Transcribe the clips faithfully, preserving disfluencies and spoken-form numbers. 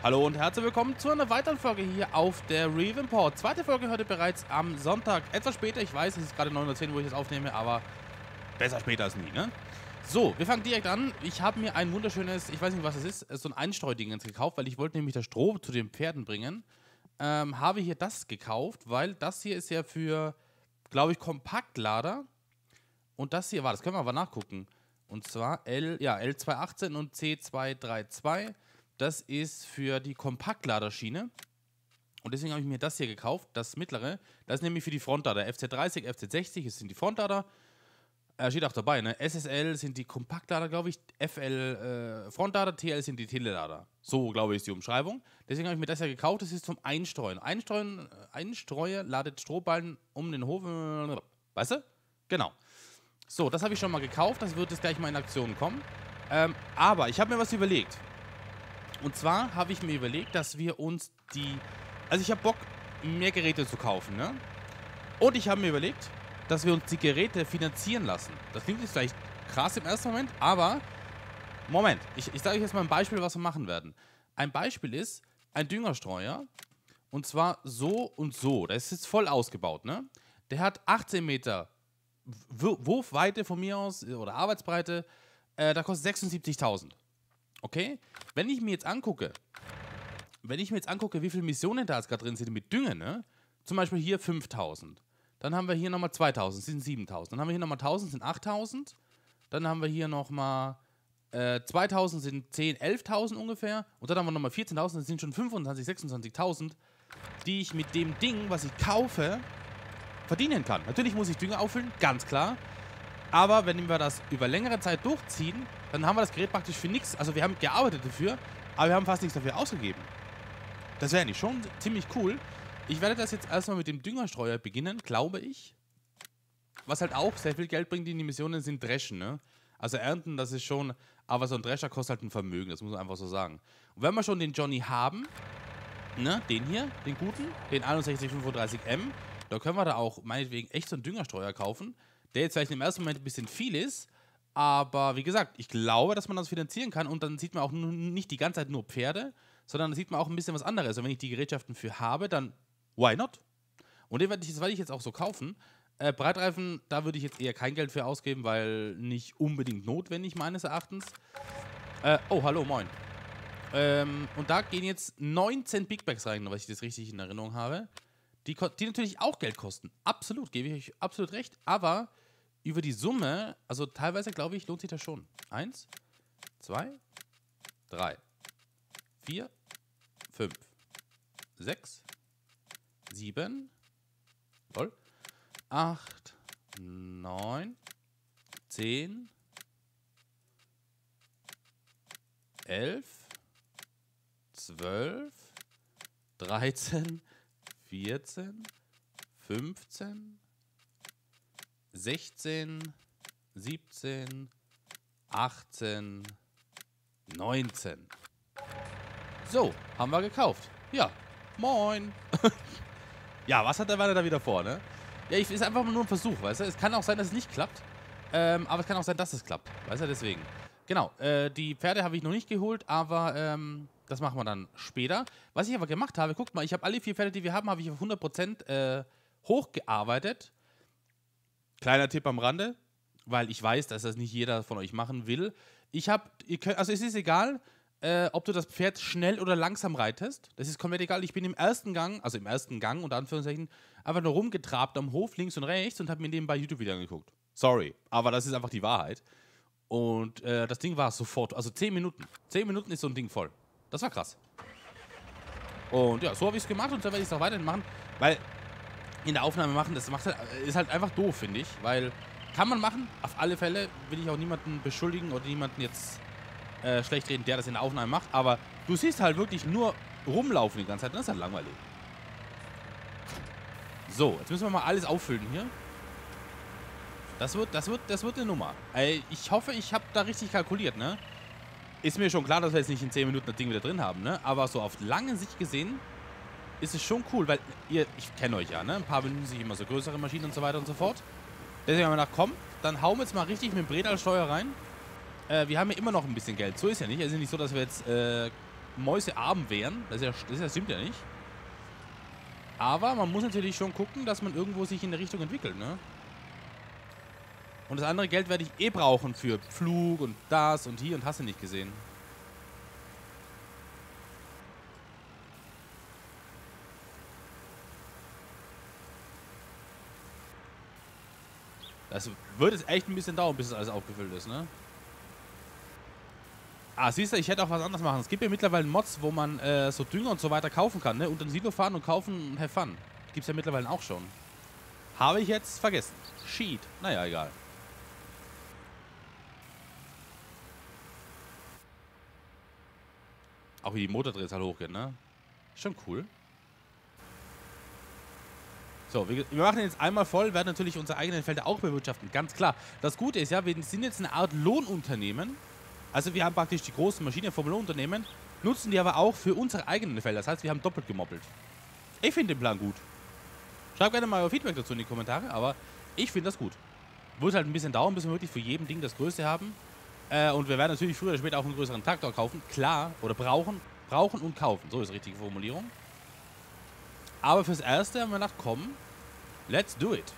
Hallo und herzlich willkommen zu einer weiteren Folge hier auf der Revimport. Zweite Folge heute bereits am Sonntag. Etwas später, ich weiß, es ist gerade neun Uhr zehn, wo ich das aufnehme, aber besser später als nie, ne? So, wir fangen direkt an. Ich habe mir ein wunderschönes, ich weiß nicht, was es ist, so ein Einstreudingens gekauft, weil ich wollte nämlich das Stroh zu den Pferden bringen. Ähm, habe hier das gekauft, weil das hier ist ja für, glaube ich, Kompaktlader. Und das hier war, das können wir aber nachgucken. Und zwar L, ja, L zweihundertachtzehn und C zweihunderzweiunddreißig. Das ist für die Kompaktladerschiene. Und deswegen habe ich mir das hier gekauft, das mittlere. Das ist nämlich für die Frontlader. F Z dreißig, F Z sechzig, das sind die Frontlader. Äh, steht auch dabei, ne? S S L sind die Kompaktlader, glaube ich. F L äh, Frontlader, T L sind die Telelader. So, glaube ich, ist die Umschreibung. Deswegen habe ich mir das ja gekauft. Das ist zum Einstreuen. Einstreuen, Einstreuer ladet Strohballen um den Hof. Weißt du? Genau. So, das habe ich schon mal gekauft. Das wird jetzt gleich mal in Aktion kommen. Ähm, aber ich habe mir was überlegt. Und zwar habe ich mir überlegt, dass wir uns die... Also ich habe Bock, mehr Geräte zu kaufen, ne? Und ich habe mir überlegt, dass wir uns die Geräte finanzieren lassen. Das klingt jetzt vielleicht krass im ersten Moment, aber... Moment, ich, ich sage euch jetzt mal ein Beispiel, was wir machen werden. Ein Beispiel ist ein Düngerstreuer. Und zwar so und so. Der ist jetzt voll ausgebaut, ne? Der hat achtzehn Meter Wurfweite von mir aus, oder Arbeitsbreite. Äh, da kostet sechsundsiebzigtausend. Okay? Wenn ich mir jetzt angucke, wenn ich mir jetzt angucke, wie viele Missionen da jetzt gerade drin sind mit Dünge, ne? Zum Beispiel hier fünftausend. Dann haben wir hier nochmal zweitausend, sind siebentausend. Dann haben wir hier nochmal tausend, sind achttausend. Dann haben wir hier nochmal äh, zweitausend, sind zehn, elftausend ungefähr. Und dann haben wir nochmal vierzehntausend, das sind schon fünfundzwanzig, sechsundzwanzigtausend, die ich mit dem Ding, was ich kaufe, verdienen kann. Natürlich muss ich Dünger auffüllen, ganz klar. Aber wenn wir das über längere Zeit durchziehen, dann haben wir das Gerät praktisch für nichts. Also wir haben gearbeitet dafür, aber wir haben fast nichts dafür ausgegeben. Das wäre nicht schon ziemlich cool. Ich werde das jetzt erstmal mit dem Düngerstreuer beginnen, glaube ich. Was halt auch sehr viel Geld bringt in die Missionen, sind Dreschen, ne? Also Ernten, das ist schon... Aber so ein Drescher kostet halt ein Vermögen, das muss man einfach so sagen. Und wenn wir schon den Johnny haben, ne, den hier, den guten, den einundsechzig fünfunddreißig M, da können wir da auch meinetwegen echt so einen Düngerstreuer kaufen, der jetzt vielleicht im ersten Moment ein bisschen viel ist, aber wie gesagt, ich glaube, dass man das finanzieren kann und dann sieht man auch nicht die ganze Zeit nur Pferde, sondern dann sieht man auch ein bisschen was anderes. Und wenn ich die Gerätschaften für habe, dann why not? Und den werde ich, das werde ich jetzt auch so kaufen. Äh, Breitreifen, da würde ich jetzt eher kein Geld für ausgeben, weil nicht unbedingt notwendig meines Erachtens. Äh, oh, hallo, moin. Ähm, und da gehen jetzt neunzehn Big Bags rein, was ich das richtig in Erinnerung habe. Die, die natürlich auch Geld kosten. Absolut, gebe ich euch absolut recht. Aber über die Summe, also teilweise glaube ich, lohnt sich das schon. Eins, zwei, drei, vier, fünf, sechs, sieben, voll, acht, neun, zehn, elf, zwölf, dreizehn, vierzehn, fünfzehn, sechzehn, siebzehn, achtzehn, neunzehn. So, haben wir gekauft. Ja, moin. Ja, was hat der Weiter da wieder vor, ne? Ja, ich, ist einfach nur ein Versuch, weißt du? Es kann auch sein, dass es nicht klappt. Ähm, aber es kann auch sein, dass es klappt. Weißt du, deswegen. Genau, äh, die Pferde habe ich noch nicht geholt, aber ähm, das machen wir dann später. Was ich aber gemacht habe, guckt mal, ich habe alle vier Pferde, die wir haben, habe ich auf hundert Prozent äh, hochgearbeitet. Kleiner Tipp am Rande, weil ich weiß, dass das nicht jeder von euch machen will. Ich habe, also es ist egal, äh, ob du das Pferd schnell oder langsam reitest. Das ist komplett egal. Ich bin im ersten Gang, also im ersten Gang, unter Anführungszeichen, einfach nur rumgetrabt am Hof, links und rechts und habe mir nebenbei YouTube-Videos angeguckt. Sorry, aber das ist einfach die Wahrheit. Und äh, das Ding war sofort, also zehn Minuten. zehn Minuten ist so ein Ding voll. Das war krass. Und ja, so habe ich es gemacht und so werde ich es auch weiterhin machen, weil in der Aufnahme machen, das macht halt, ist halt einfach doof, finde ich, weil kann man machen, auf alle Fälle will ich auch niemanden beschuldigen oder niemanden jetzt äh, schlecht reden, der das in der Aufnahme macht, aber du siehst halt wirklich nur rumlaufen die ganze Zeit und das ist halt langweilig. So, jetzt müssen wir mal alles auffüllen hier. Das wird, das wird, das wird eine Nummer. Ey, ich hoffe, ich habe da richtig kalkuliert, ne? Ist mir schon klar, dass wir jetzt nicht in zehn Minuten das Ding wieder drin haben, ne? Aber so auf lange Sicht gesehen ist es schon cool, weil ihr, ich kenne euch ja, ne? Ein paar bemühen sich immer so größere Maschinen und so weiter und so fort. Deswegen haben wir gedacht, komm, dann hauen wir jetzt mal richtig mit dem Bredalsteuer rein. Äh, wir haben ja immer noch ein bisschen Geld. So ist ja nicht. Es ist nicht so, dass wir jetzt äh, mäusearm wären. Das, ist ja, das, ist ja, stimmt ja nicht. Aber man muss natürlich schon gucken, dass man irgendwo sich in der Richtung entwickelt, ne? Und das andere Geld werde ich eh brauchen für Flug und das und hier und hast du nicht gesehen. Das wird jetzt echt ein bisschen dauern, bis das alles aufgefüllt ist, ne? Ah, siehst du, ich hätte auch was anderes machen. Es gibt ja mittlerweile Mods, wo man äh, so Dünger und so weiter kaufen kann, ne? Unter den Silo fahren und kaufen und have fun. Gibt's ja mittlerweile auch schon. Habe ich jetzt vergessen. Sheet. Naja, egal. Auch wie die Motordrehzahl hochgeht, ne? Schon cool. So, wir, wir machen jetzt einmal voll, werden natürlich unsere eigenen Felder auch bewirtschaften, ganz klar. Das Gute ist ja, wir sind jetzt eine Art Lohnunternehmen. Also wir haben praktisch die großen Maschinen vom Lohnunternehmen, nutzen die aber auch für unsere eigenen Felder. Das heißt, wir haben doppelt gemoppelt. Ich finde den Plan gut. Schreibt gerne mal euer Feedback dazu in die Kommentare, aber ich finde das gut. Wird halt ein bisschen dauern, bis wir wirklich für jedem Ding das Größte haben. Äh, und wir werden natürlich früher oder später auch einen größeren Traktor kaufen. Klar, oder brauchen, brauchen und kaufen. So ist die richtige Formulierung. Aber fürs Erste haben wir gedacht, komm, let's do it.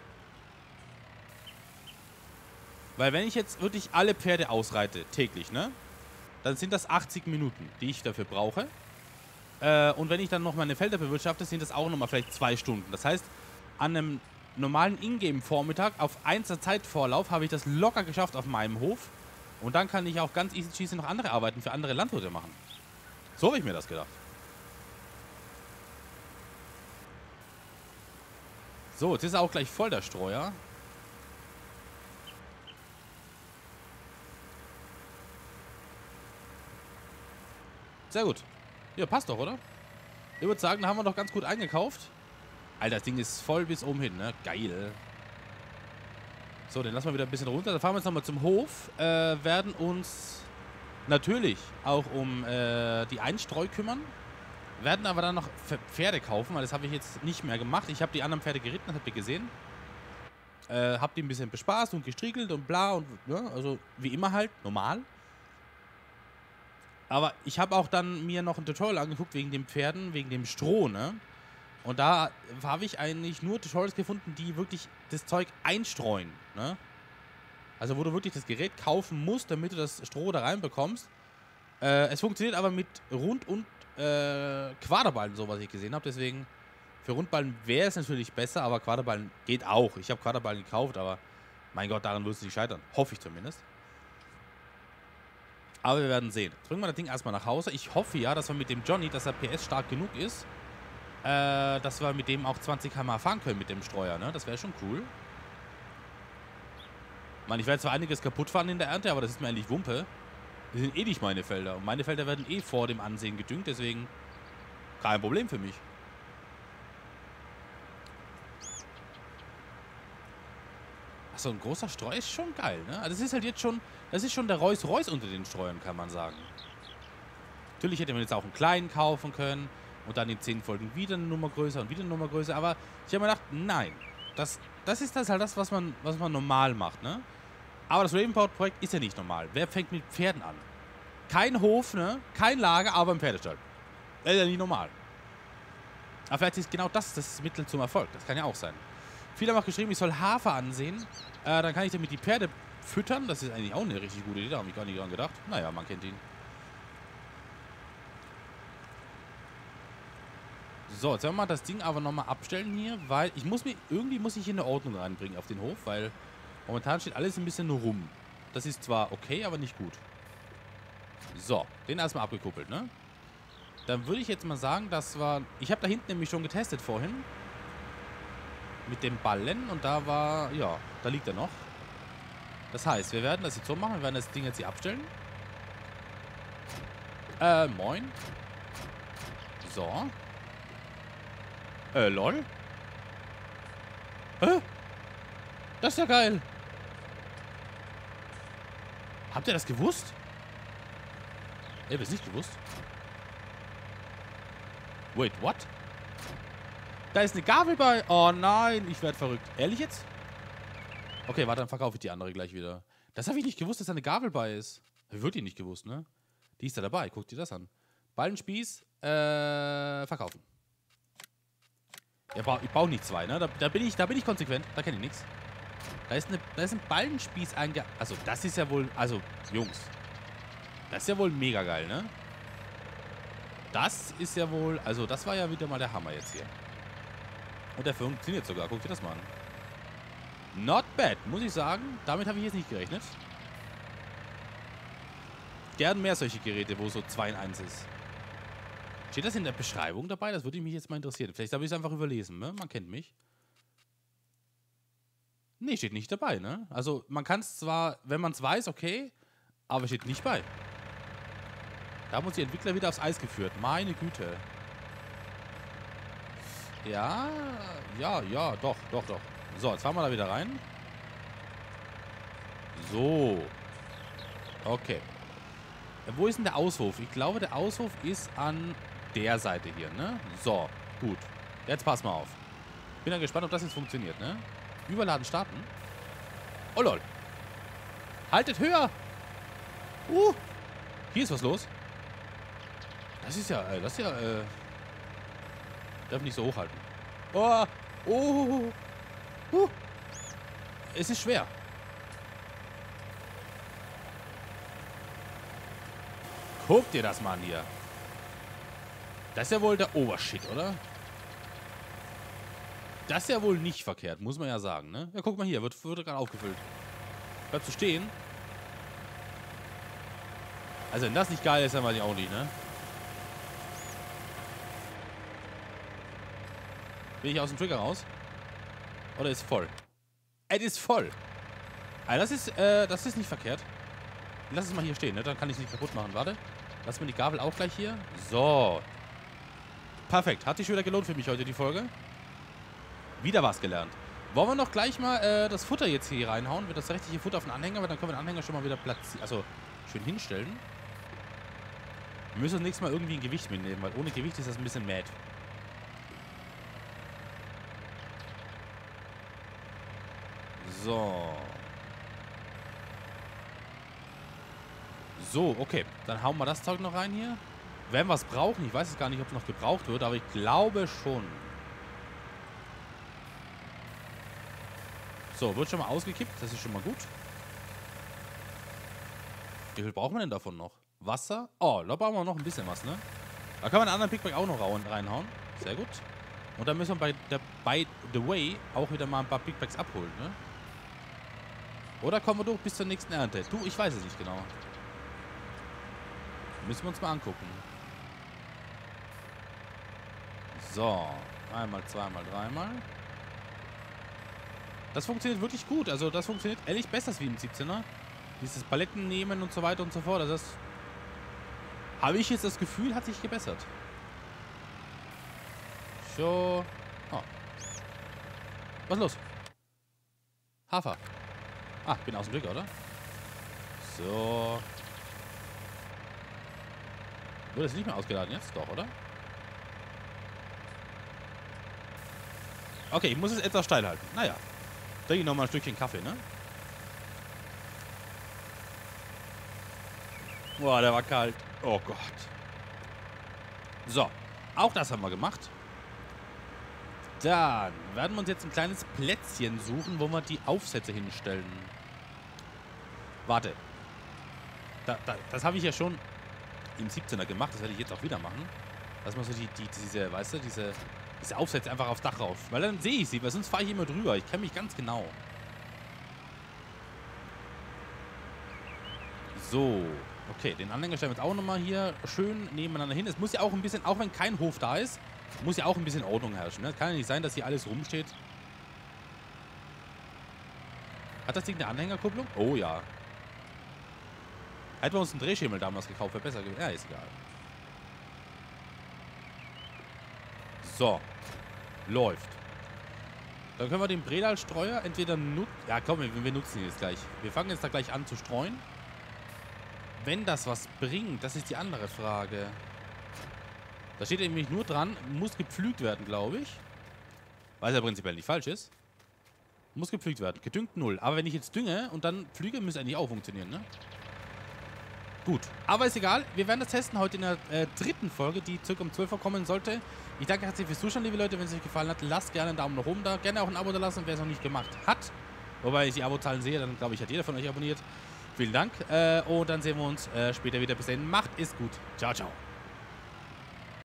Weil wenn ich jetzt wirklich alle Pferde ausreite, täglich, ne? Dann sind das achtzig Minuten, die ich dafür brauche. Äh, und wenn ich dann noch meine Felder bewirtschafte, sind das auch nochmal vielleicht zwei Stunden. Das heißt, an einem normalen Ingame-Vormittag auf einser Zeitvorlauf habe ich das locker geschafft auf meinem Hof. Und dann kann ich auch ganz easy cheesy noch andere Arbeiten für andere Landwirte machen. So habe ich mir das gedacht. So, jetzt ist er auch gleich voll, der Streuer. Sehr gut. Ja, passt doch, oder? Ich würde sagen, da haben wir doch ganz gut eingekauft. Alter, das Ding ist voll bis oben hin, ne? Geil. So, dann lassen wir wieder ein bisschen runter. Dann fahren wir jetzt nochmal zum Hof. Äh, werden uns natürlich auch um äh, die Einstreu kümmern. Werden aber dann noch Pferde kaufen, weil das habe ich jetzt nicht mehr gemacht. Ich habe die anderen Pferde geritten, das habt ihr gesehen. Äh, hab die ein bisschen bespaßt und gestriegelt und bla und, ja, also wie immer halt, normal. Aber ich habe auch dann mir noch ein Tutorial angeguckt wegen den Pferden, wegen dem Stroh, ne? Und da habe ich eigentlich nur Tutorials gefunden, die wirklich das Zeug einstreuen, ne? Also wo du wirklich das Gerät kaufen musst, damit du das Stroh da reinbekommst. Äh, es funktioniert aber mit Rund- und äh, Quaderballen, so was ich gesehen habe. Deswegen, für Rundballen wäre es natürlich besser, aber Quaderballen geht auch. Ich habe Quaderballen gekauft, aber mein Gott, daran wirst du nicht scheitern. Hoffe ich zumindest. Aber wir werden sehen. Jetzt bringen wir das Ding erstmal nach Hause. Ich hoffe ja, dass wir mit dem Johnny, dass er P S stark genug ist, äh, dass wir mit dem auch zwanzig Kilometer pro Stunde fahren können mit dem Streuer, ne? Das wäre schon cool. Ich meine, ich werde zwar einiges kaputt fahren in der Ernte, aber das ist mir eigentlich Wumpe. Das sind eh nicht meine Felder. Und meine Felder werden eh vor dem Ansehen gedüngt, deswegen kein Problem für mich. Achso, ein großer Streuer ist schon geil, ne? Also das ist halt jetzt schon, das ist schon der Rolls-Royce unter den Streuern, kann man sagen. Natürlich hätte man jetzt auch einen kleinen kaufen können und dann in zehn Folgen wieder eine Nummer größer und wieder eine Nummer größer, aber ich habe mir gedacht, nein. Das, das ist das halt das, was man, was man normal macht, ne? Aber das Ravenport-Projekt ist ja nicht normal. Wer fängt mit Pferden an? Kein Hof, ne? Kein Lager, aber ein Pferdestall. Das ist ja nicht normal. Aber vielleicht ist genau das das Mittel zum Erfolg. Das kann ja auch sein. Viele haben auch geschrieben, ich soll Hafer ansehen. Äh, dann kann ich damit die Pferde füttern. Das ist eigentlich auch eine richtig gute Idee. Da habe ich gar nicht dran gedacht. Naja, man kennt ihn. So, jetzt werden wir mal das Ding aber nochmal abstellen hier, weil ich muss mir, irgendwie muss ich hier eine Ordnung reinbringen auf den Hof, weil momentan steht alles ein bisschen rum. Das ist zwar okay, aber nicht gut. So, den erstmal abgekuppelt, ne? Dann würde ich jetzt mal sagen, das war... Ich habe da hinten nämlich schon getestet vorhin. Mit dem Ballen und da war... Ja, da liegt er noch. Das heißt, wir werden das jetzt so machen. Wir werden das Ding jetzt hier abstellen. Äh, moin. So. Äh, lol. Hä? Das ist ja geil. Habt ihr das gewusst? Ich hab es nicht gewusst. Wait, what? Da ist eine Gabel bei. Oh nein, ich werde verrückt. Ehrlich jetzt? Okay, warte, dann verkaufe ich die andere gleich wieder. Das habe ich nicht gewusst, dass da eine Gabel bei ist. Hab ich wirklich nicht gewusst, ne? Die ist da dabei. Guck dir das an. Ballenspieß, äh, verkaufen. Ja, ich brauche nicht zwei, ne? Da, da, bin ich, da bin ich konsequent. Da kenne ich nichts. Da ist, eine, da ist ein Ballenspieß einge... Also, das ist ja wohl... Also, Jungs. Das ist ja wohl mega geil, ne? Das ist ja wohl... Also, das war ja wieder mal der Hammer jetzt hier. Und der funktioniert sogar. Guck dir das mal an. Not bad, muss ich sagen. Damit habe ich jetzt nicht gerechnet. Gern mehr solche Geräte, wo so zwei in eins ist. Steht das in der Beschreibung dabei? Das würde mich jetzt mal interessieren. Vielleicht habe ich es einfach überlesen, ne? Man kennt mich. Nee, steht nicht dabei, ne? Also, man kann es zwar, wenn man es weiß, okay, aber steht nicht bei. Da haben uns die Entwickler wieder aufs Eis geführt. Meine Güte. Ja, ja, ja, doch, doch, doch. So, jetzt fahren wir da wieder rein. So. Okay. Wo ist denn der Aushof? Ich glaube, der Aushof ist an der Seite hier, ne? So, gut. Jetzt pass mal auf. Bin dann gespannt, ob das jetzt funktioniert, ne? Überladen starten. Oh, lol. Haltet höher. Uh. Hier ist was los. Das ist ja, äh, das ist ja, äh... darf nicht so hochhalten. Oh. Oh. Uh. Es ist schwer. Guck dir das mal an hier. Das ist ja wohl der Obershit, oder? Das ist ja wohl nicht verkehrt, muss man ja sagen, ne? Ja, guck mal hier, wird, wird gerade aufgefüllt. Bleibst du stehen? Also, wenn das nicht geil ist, dann weiß ich auch nicht, ne? Bin ich aus dem Trigger raus? Oder ist voll? Es ist voll. Also, das ist, äh, das ist nicht verkehrt. Lass es mal hier stehen, ne? Dann kann ich es nicht kaputt machen. Warte. Lass mir die Gabel auch gleich hier. So. Perfekt. Hat sich wieder gelohnt für mich heute, die Folge. Wieder was gelernt. Wollen wir noch gleich mal äh, das Futter jetzt hier reinhauen? Wird das richtige Futter auf den Anhänger? Weil dann können wir den Anhänger schon mal wieder platzieren. Also, schön hinstellen. Wir müssen das nächste Mal irgendwie ein Gewicht mitnehmen, weil ohne Gewicht ist das ein bisschen mad. So. So, okay. Dann hauen wir das Zeug noch rein hier. Werden wir es brauchen? Ich weiß es gar nicht, ob es noch gebraucht wird, aber ich glaube schon. So, wird schon mal ausgekippt. Das ist schon mal gut. Wie viel brauchen wir denn davon noch? Wasser? Oh, da brauchen wir noch ein bisschen was, ne? Da kann man einen anderen Pickback auch noch reinhauen. Sehr gut. Und dann müssen wir bei der By the Way auch wieder mal ein paar Pickbacks abholen, ne? Oder kommen wir durch bis zur nächsten Ernte? Du, ich weiß es nicht genau. Müssen wir uns mal angucken. So. Einmal, zweimal, dreimal. Das funktioniert wirklich gut. Also das funktioniert ehrlich besser wie im siebzehner. Dieses Paletten nehmen und so weiter und so fort. Also das habe ich jetzt das Gefühl, hat sich gebessert. So. Oh. Was ist los? Hafer. Ah, bin aus dem Drücker, oder? So. Wurde es nicht mehr ausgeladen jetzt? Doch, oder? Okay, ich muss es etwas steil halten. Naja. Trinke ich nochmal ein Stückchen Kaffee, ne? Boah, der war kalt. Oh Gott. So. Auch das haben wir gemacht. Dann werden wir uns jetzt ein kleines Plätzchen suchen, wo wir die Aufsätze hinstellen. Warte. Da, da, das habe ich ja schon im siebzehner gemacht. Das werde ich jetzt auch wieder machen. Dass man so die, die, diese, weißt du, diese, diese Aufsätze einfach aufs Dach rauf. Weil dann sehe ich sie, weil sonst fahre ich immer drüber. Ich kenne mich ganz genau. So. Okay, den Anhänger stellen wir jetzt auch nochmal hier schön nebeneinander hin. Es muss ja auch ein bisschen, auch wenn kein Hof da ist, muss ja auch ein bisschen Ordnung herrschen. Ne? Kann ja nicht sein, dass hier alles rumsteht. Hat das Ding eine Anhängerkupplung? Oh ja. Hätten wir uns einen Drehschemel damals gekauft, wäre besser gewesen. Ja, ist egal. So. Läuft. Dann können wir den Bredal-Streuer entweder nutzen. Ja, komm, wir, wir nutzen ihn jetzt gleich. Wir fangen jetzt da gleich an zu streuen. Wenn das was bringt, das ist die andere Frage. Da steht nämlich nur dran, muss gepflügt werden, glaube ich. Weil es ja prinzipiell nicht falsch ist. Muss gepflügt werden. Gedüngt null. Aber wenn ich jetzt dünge und dann pflüge, müsste eigentlich auch funktionieren, ne? Gut, aber ist egal. Wir werden das testen heute in der äh, dritten Folge, die circa um zwölf Uhr kommen sollte. Ich danke herzlich fürs Zuschauen, liebe Leute. Wenn es euch gefallen hat, lasst gerne einen Daumen nach oben da. Gerne auch ein Abo da lassen, wer es noch nicht gemacht hat. Wobei ich die Abozahlen sehe, dann glaube ich, hat jeder von euch abonniert. Vielen Dank. Äh, und dann sehen wir uns äh, später wieder. Bis dahin, macht es gut. Ciao, ciao.